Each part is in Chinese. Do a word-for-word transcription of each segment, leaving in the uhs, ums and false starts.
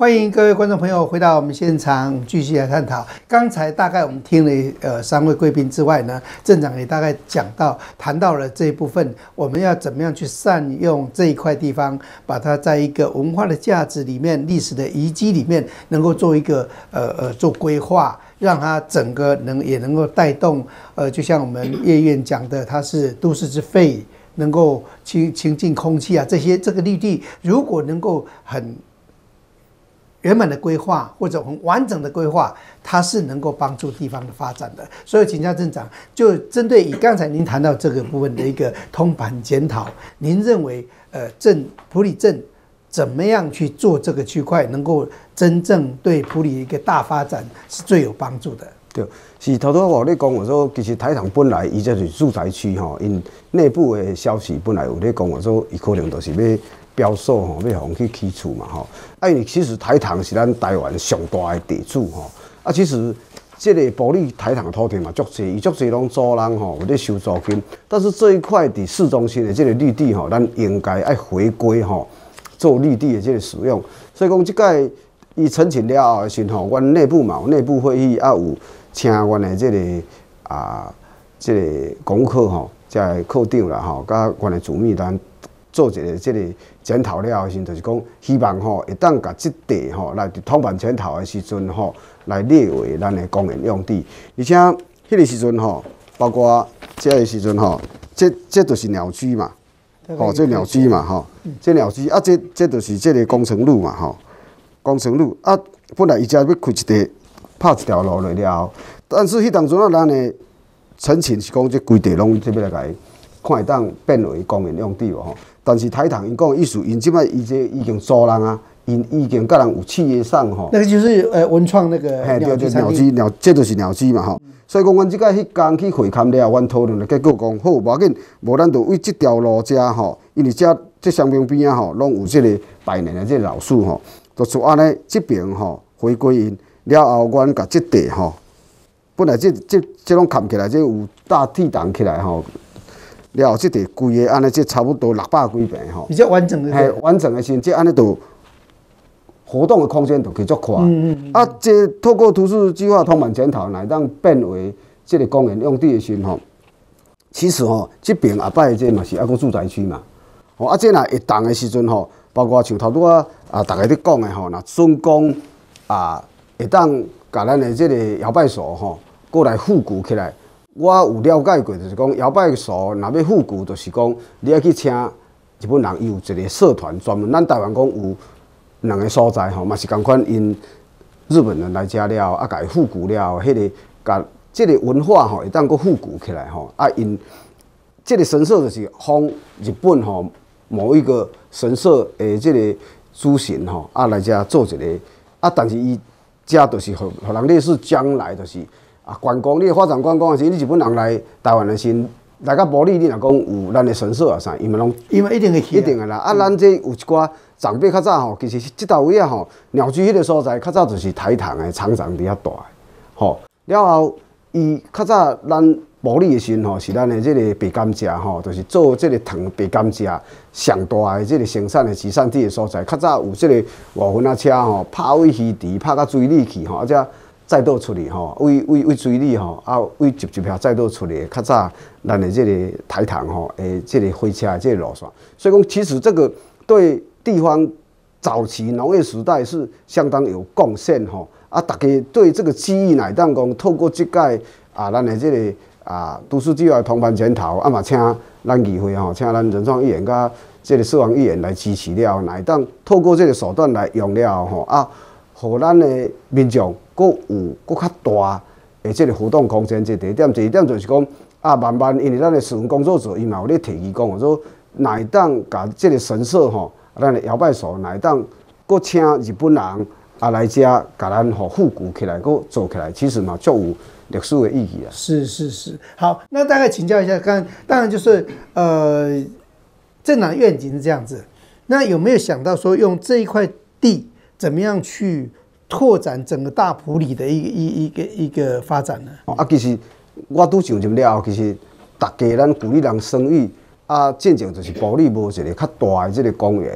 欢迎各位观众朋友回到我们现场，继续来探讨。刚才大概我们听了呃三位贵宾之外呢，镇长也大概讲到谈到了这一部分，我们要怎么样去善用这一块地方，把它在一个文化的价值里面、历史的遗迹里面，能够做一个呃呃做规划。让它整个能也能够带动，呃，就像我们叶院讲的，它是都市之肺，能够清清净空气啊，这些这个绿地如果能够很圆满的规划或者很完整的规划，它是能够帮助地方的发展的。所以请教镇长，就针对以刚才您谈到这个部分的一个通盘检讨，您认为呃镇埔里镇怎么样去做这个区块，能够真正对埔里一个大发展是最有帮助的？ 对，是头拄我咧讲，我说其实台糖本来伊这是住宅区吼，因内部的消息本来有咧讲，我说伊可能就是要标售吼，要互去起厝嘛吼。啊，因为其实台糖是咱台湾上大的地主吼，啊，其实这个埔里台糖的土地嘛，足济，伊足济拢租人吼，有咧收租金。但是这一块伫市中心的这个绿地吼，咱应该爱回归吼。做绿地的这个使用，所以讲即届伊申请了后的时候，阮内部嘛有内部会议啊，有请阮的这个啊，这个公课吼，即个课长啦吼，甲阮的主秘咱做一个这个检讨了后的时候，就是讲希望吼，会当甲即地吼来通盘检讨的时阵吼，来列为咱的公园用地，而且迄个时阵吼，包括这个时阵吼，这这就是鸟居嘛。哦，这鸟居嘛，吼，这鸟居啊，这这就是这个工程路嘛，吼，工程路啊，本来伊遮要开一条拍一条路落了，但是迄当阵啊，咱的陈情是讲这规地拢这要来甲伊看会当变为公园用地无吼。但是台糖因讲意思，因即摆伊这已经租人啊，因已经甲人有契约上吼。 那个就是呃文创那个鸟居鸟居鸟，这就是鸟居嘛吼。所以讲，阮即个迄天去会勘了，阮讨论了，结果讲好，无要紧，无咱就为即条路遮吼，因为遮这双边边啊吼，拢有即个百年的即个老树吼，就是安尼即边吼回归因了后，阮甲即地吼，本来即即即拢砍起来，即有大地档起来吼，了后即地规个安尼，即差不多六百几平吼， 比较完整的， 嘿，完整的时，即安尼就。活动的空间就可以足宽，嗯嗯嗯啊，这透过都市计划通盘检讨，来当变为这个公园用地的时候，其实吼、喔，这边后摆这嘛是还个住宅区嘛，哦，啊，这若会动的时阵吼，包括像头拄啊啊，大家咧讲的吼，若准讲啊，会当甲咱的这个摇摆所吼，过来复古起来。我有了解过，就是讲摇摆所若要复古，就是讲你要去请日本人，伊有一个社团专门，咱台湾讲有。两个所在吼，嘛是共款，因日本人来遮了，啊，甲伊复古了，迄、那个甲即个文化吼，会当个复古起来吼，啊，因即个神社就是仿日本吼某一个神社诶，即个主神吼，啊来遮做一个，啊，但是伊遮就是互互人类似将来就是啊，观光你发展观光的时候，你日本人来台湾的时候，来到埔里，你若讲有咱的神社啊啥，伊嘛拢， 伊嘛一定会去， 一定的啦。啊，咱这有一寡。长辈较早吼，其实即道位啊吼，鸟居迄个所在较早就是台糖的厂长伫遐大，吼。了后伊较早咱埔里的时吼，是咱的即个白甘蔗吼，就是做即个糖白甘蔗上大的即个生产的集散地的所在。较早有即个五分仔车吼，拍位鱼池，拍到水里去吼，啊，则再倒出去吼，为为为水里吼，啊，为集集遐再倒出去。较早咱的即个台糖吼，诶，即个火车即个路线，所以讲其实这个对。地方早期农业时代是相当有贡献吼，啊，大家对这个记忆乃当讲透过这届啊，咱的这个啊都市计划通盘检讨，啊嘛请咱议会吼，请咱人创议员甲这个市王议员来支持了，乃当透过这个手段来用了吼，啊，互咱的民众佫有佫较大的这个活动空间。这第一点，第二点就是讲啊，慢慢因为咱的市文工作者伊嘛有咧提议讲，说乃当甲这个神社吼。咱的摇摆所乃当，搁请日本人啊来遮，甲咱吼复古起来，搁做起来，其实嘛，足有历史的意义啊。 是是是，好，那大概请教一下，刚当然就是呃，镇长愿景是这样子，那有没有想到说用这一块地怎么样去拓展整个大埔里的一个一一个一个发展呢？ 啊，其实我拄上任了后，其实大家咱鼓励人生育。啊，进前就是埔里无一个较大的这个公园，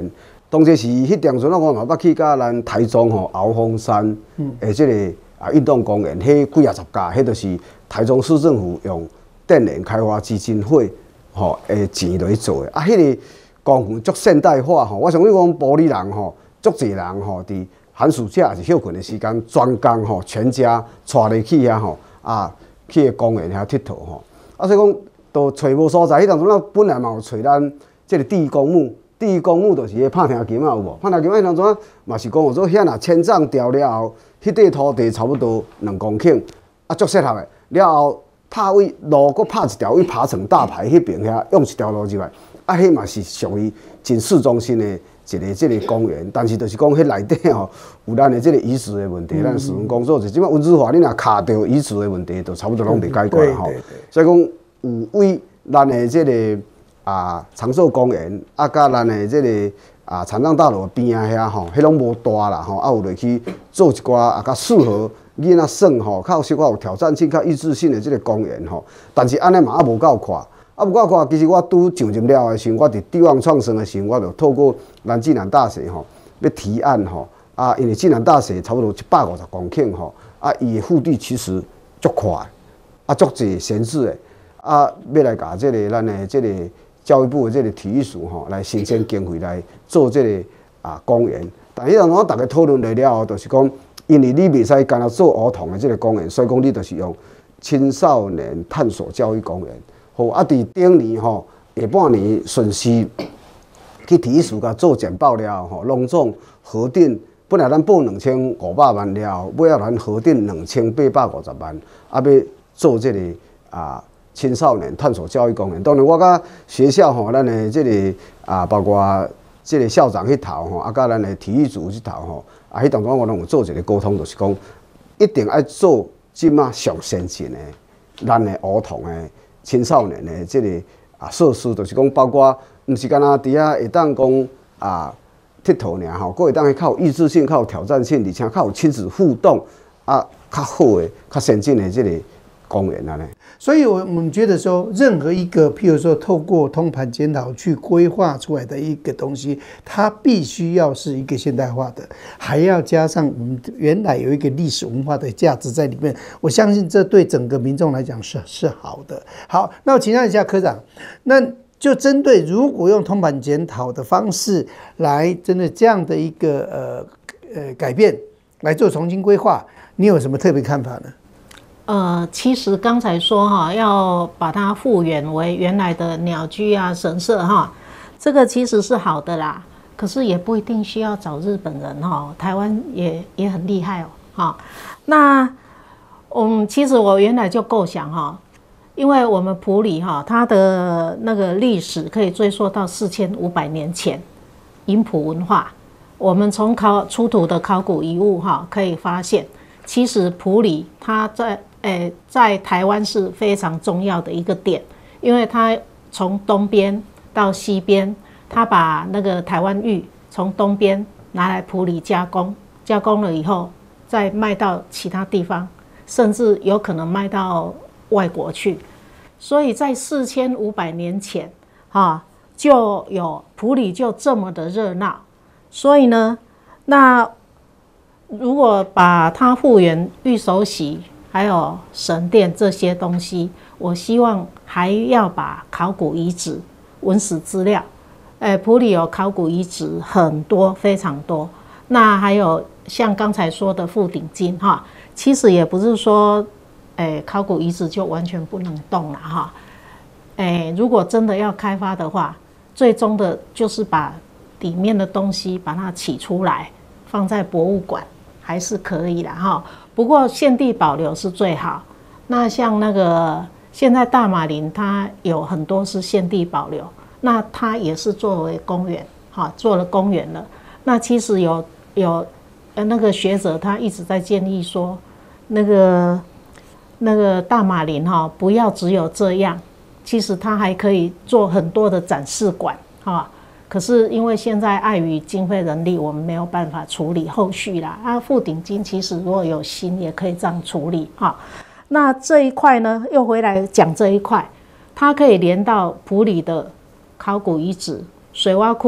当时是迄当阵啊，我嘛捌去甲咱台中吼鳌峰山诶，即个啊运动公园，迄几啊十架，迄就是台中市政府用电联开发基金会吼诶钱落去做诶。啊，迄个公园足现代化吼，我想讲玻璃人吼，足侪人吼，伫寒暑假是休困的时间，专工吼全家带入去遐吼啊，去个公园遐佚佗吼。啊，所以讲都找无所在，迄当阵啊本来嘛有找咱即个第一公墓。第一公墓就是迄拍听金啊，有无？拍听金啊，迄当阵嘛是讲，有说遐若千丈掉了后，迄块土地差不多两公顷，啊，足适合的。了后拍位路，搁拍一条位爬城大牌迄边遐，用一条路入来，啊，迄嘛是属于真市中心的一个即个公园。但是就是讲，迄内底吼有咱的即个遗址的问题，咱市文工作就即摆温子华，你若卡到遗址的问题，就差不多拢袂解决吼。所以讲有为咱的即个。啊，长寿公园啊，甲咱的这个啊残障大楼边啊遐吼，迄拢无大啦吼，啊有落去做一寡啊较适合囡仔耍吼，较小可有挑战性、较益智性的这个公园吼。但是安尼嘛啊无够快，啊无够快。其实我拄上任了的时候，我伫地方创生的时候，我就透过咱暨南大学吼要提案吼啊，因为暨南大学差不多一百五十公顷吼，啊伊的腹地其实足快，啊足侪闲置的，啊要来甲这个咱的这个。教育部的这个体育署吼，来申请经费来做这个啊公园。但迄阵我大家讨论来了后，就是讲，因为你袂使干那做儿童的这个公园，所以讲你就是用青少年探索教育公园。好，啊，伫顶年吼下半年顺势去体育署甲做简报了吼，隆重核定，本来咱报两千五百万了后，尾仔咱核定两千八百五十万，啊要做这个啊。青少年探索教育公园，当然我甲学校吼，咱的这个啊，包括这个校长迄头吼，啊，甲咱的体育组迄头吼，啊，迄当中我拢有做一个沟通，就是讲一定要做即马上先进的咱的儿童的青少年的这个啊设施，就是讲包括毋是干那伫遐会当讲啊佚佗尔吼，佫会当去较有益智性、较有挑战性，而且较有亲子互动啊，较好的、较先进的这个。公园啊，呢， 所以我们觉得说，任何一个譬如说透过通盘检讨去规划出来的一个东西，它必须要是一个现代化的，还要加上我们原来有一个历史文化的价值在里面。我相信这对整个民众来讲是是好的。好，那我请教一下科长，那就针对如果用通盘检讨的方式来针对这样的一个呃呃改变来做重新规划，你有什么特别看法呢？ 呃，其实刚才说哈，要把它复原为原来的鸟居啊、神社哈，这个其实是好的啦。可是也不一定需要找日本人哈，台湾也也很厉害哦哈。那嗯，其实我原来就构想哈，因为我们埔里哈，它的那个历史可以追溯到四千五百年前，银埔文化。我们从考出土的考古遗物哈，可以发现，其实埔里它在诶，在台湾是非常重要的一个点，因为它从东边到西边，它把那个台湾玉从东边拿来埔里加工，加工了以后再卖到其他地方，甚至有可能卖到外国去。所以在四千五百年前，啊，就有埔里就这么的热闹。所以呢，那如果把它复原玉手洗。还有神殿这些东西，我希望还要把考古遗址、文史资料，诶，埔里有考古遗址很多，非常多。那还有像刚才说的富鼎金哈，其实也不是说，诶，考古遗址就完全不能动了哈。诶，如果真的要开发的话，最终的就是把里面的东西把它取出来，放在博物馆还是可以的哈。不过现地保留是最好。那像那个现在大马林，它有很多是现地保留，那它也是作为公园，哈，做了公园了。那其实有有呃那个学者他一直在建议说，那个那个大马林哈，不要只有这样，其实它还可以做很多的展示馆，哈。可是因为现在碍于经费人力，我们没有办法处理后续啦。啊，富鼎金其实如果有心也可以这样处理哈。那这一块呢，又回来讲这一块，它可以连到埔里的考古遗址、水洼窟、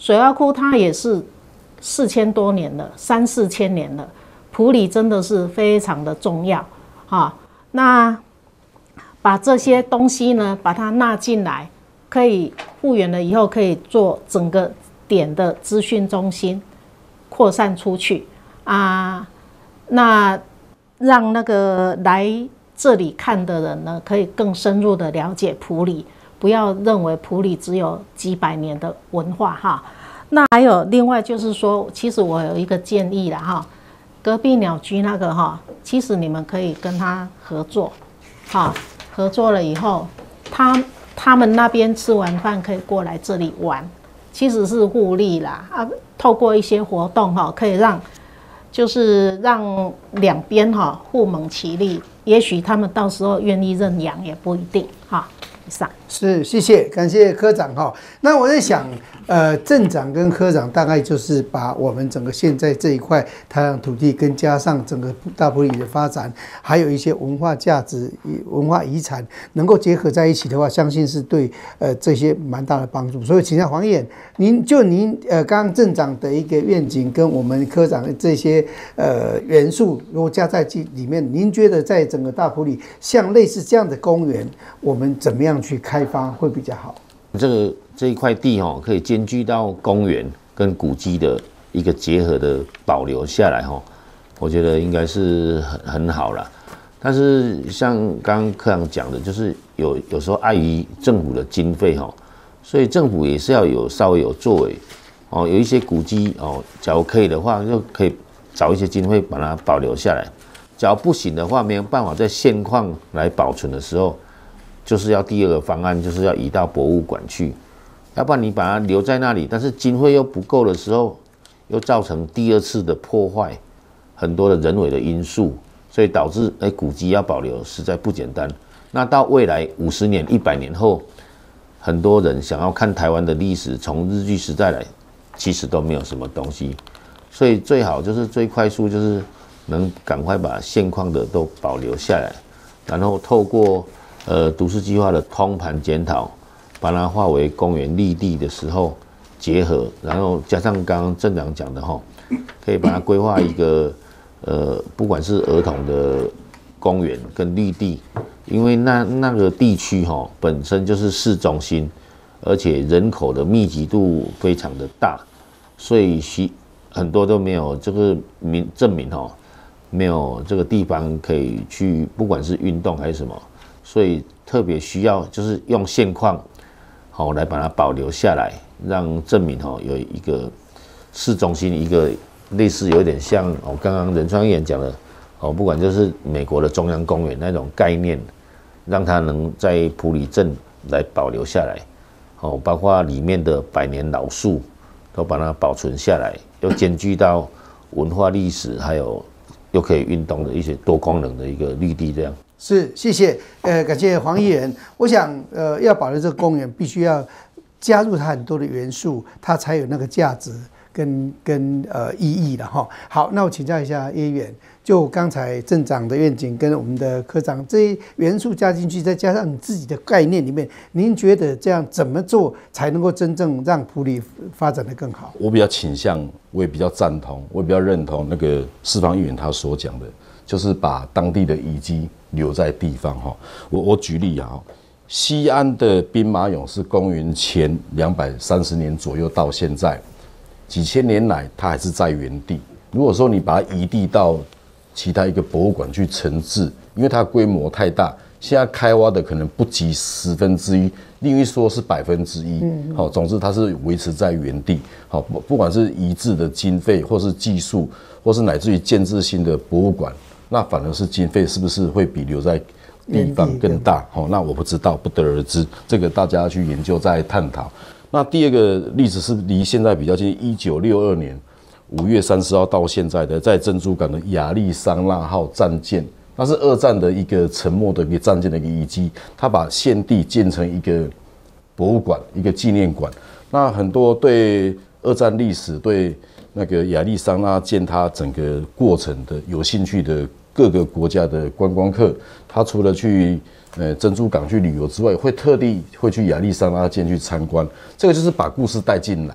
水洼窟它也是四千多年了，三四千年了，埔里真的是非常的重要啊。那把这些东西呢，把它纳进来，可以复原了以后，可以做整个点的资讯中心扩散出去啊。那让那个来这里看的人呢，可以更深入的了解埔里，不要认为埔里只有几百年的文化哈。那还有另外就是说，其实我有一个建议啦哈，隔壁鸟居那个哈，其实你们可以跟他合作，哈，合作了以后，他他们那边吃完饭可以过来这里玩，其实是互利啦啊，透过一些活动哈，可以让就是让两边哈互蒙其利，也许他们到时候愿意认养也不一定哈。以上是，谢谢，感谢科长哈。那我在想，呃，镇长跟科长大概就是把我们整个现在这一块台湾土地，跟加上整个大埔里的发展，还有一些文化价值、文化遗产能够结合在一起的话，相信是对呃这些蛮大的帮助。所以，请教黄议员，您就您呃刚刚镇长的一个愿景，跟我们科长的这些呃元素，如果加在里面，您觉得在整个大埔里，像类似这样的公园，我们怎么样去开发会比较好？ 这个这一块地哈，可以兼具到公园跟古迹的一个结合的保留下来哈，我觉得应该是很很好啦。但是像刚刚科长讲的，就是有有时候碍于政府的经费哈，所以政府也是要有稍微有作为哦。有一些古迹哦，假如可以的话，就可以找一些经费把它保留下来。假如不行的话，没有办法在现况来保存的时候，就是要第二个方案，就是要移到博物馆去，要不然你把它留在那里，但是经费又不够的时候，又造成第二次的破坏，很多的人为的因素，所以导致哎古迹要保留实在不简单。那到未来五十年、一百年后，很多人想要看台湾的历史，从日据时代来，其实都没有什么东西，所以最好就是最快速就是能赶快把现况的都保留下来，然后透过呃，都市计划的通盘检讨，把它划为公园绿地的时候结合，然后加上刚刚镇长讲的哈，可以把它规划一个呃，不管是儿童的公园跟绿地，因为那那个地区哈本身就是市中心，而且人口的密集度非常的大，所以需很多都没有这个民证明哈，没有这个地方可以去，不管是运动还是什么。所以特别需要就是用现况，好来把它保留下来，让证明哈有一个市中心一个类似有点像哦刚刚仁川议员讲的哦，不管就是美国的中央公园那种概念，让它能在埔里镇来保留下来，哦，包括里面的百年老树都把它保存下来，又兼具到文化历史，还有又可以运动的一些多功能的一个绿地这样。 是，谢谢，呃，感谢黄议员。我想，呃，要保留这个公园，必须要加入它很多的元素，它才有那个价值跟跟呃意义的哈。好，那我请教一下叶议员，就刚才镇长的愿景跟我们的科长这些元素加进去，再加上你自己的概念里面，您觉得这样怎么做才能够真正让埔里发展得更好？ 我比较倾向，我也比较赞同，我也比较认同那个世芳议员他所讲的，就是把当地的遗迹留在地方哈。我我举例啊，西安的兵马俑是公元前两百三十年左右到现在，几千年来它还是在原地。如果说你把它移地到其他一个博物馆去陈置，因为它规模太大，现在开挖的可能不及十分之一，另一说是百分之一。好，总之它是维持在原地。好，不管是移置的经费，或是技术，或是乃至于建制新的博物馆。那反而是经费是不是会比留在地方更大？好，那我不知道，不得而知，这个大家要去研究再探讨。那第二个例子是离现在比较近，一九六二年五月三十号到现在的，在珍珠港的亚利桑那号战舰，那是二战的一个沉没的一个战舰的一个遗迹，它把现地建成一个博物馆，一个纪念馆。那很多对二战历史、对那个亚利桑那舰它整个过程的有兴趣的各个国家的观光客，他除了去呃珍珠港去旅游之外，会特地会去亚利桑那舰去参观。这个就是把故事带进来，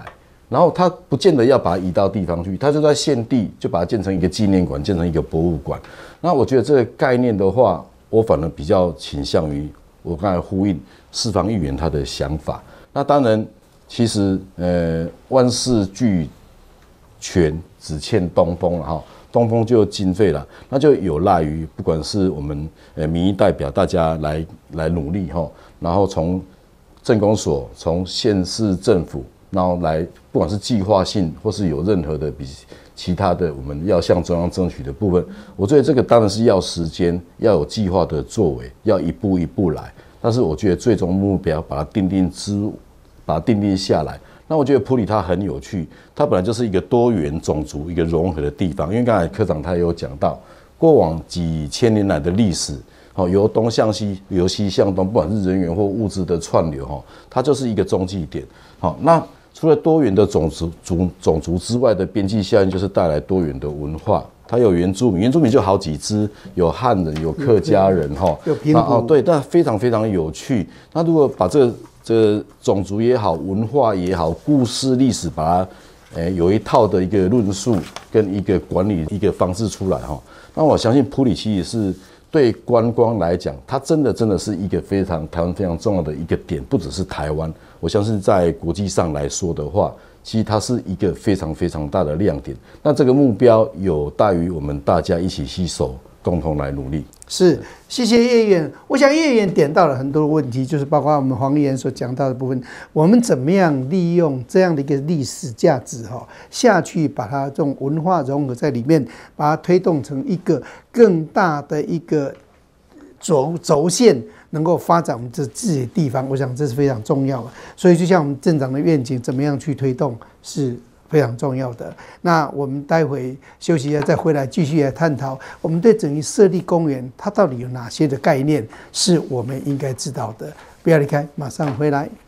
然后他不见得要把它移到地方去，他就在现地就把它建成一个纪念馆，建成一个博物馆。那我觉得这个概念的话，我反而比较倾向于我刚才呼应四方议员他的想法。那当然，其实呃万事俱全，只欠东风了哈。东风就经费了，那就有赖于不管是我们呃民意代表大家来来努力哈，然后从政工所、从县市政府，然后来不管是计划性或是有任何的比其他的我们要向中央争取的部分，我觉得这个当然是要时间，要有计划的作为，要一步一步来。但是我觉得最终目标把它定定之，把它定定下来。那我觉得埔里它很有趣，它本来就是一个多元种族、一个融合的地方。因为刚才科长他也有讲到，过往几千年来的历史，好由东向西，由西向东，不管是人员或物资的串流，哈，它就是一个中继点。好，那除了多元的种族种种族之外的边际效应，就是带来多元的文化。它有原住民，原住民就好几支，有汉人，有客家人，哈， 有平埔， 哦，对，但非常非常有趣。那如果把这个这个种族也好，文化也好，故事历史，把它，诶，有一套的一个论述跟一个管理一个方式出来哈。那我相信埔里其实是对观光来讲，它真的真的是一个非常台湾非常重要的一个点，不只是台湾，我相信在国际上来说的话，其实它是一个非常非常大的亮点。那这个目标有待于我们大家一起携手，共同来努力。 是，谢谢叶议员。我想叶议员点到了很多问题，就是包括我们黄议员所讲到的部分，我们怎么样利用这样的一个历史价值哈下去，把它这种文化融合在里面，把它推动成一个更大的一个轴轴线，能够发展我们这自己的地方。我想这是非常重要的。所以就像我们镇长的愿景，怎么样去推动是非常重要的。那我们待会休息一下，再回来继续来探讨，我们对整个设立公园，它到底有哪些的概念是我们应该知道的。不要离开，马上回来。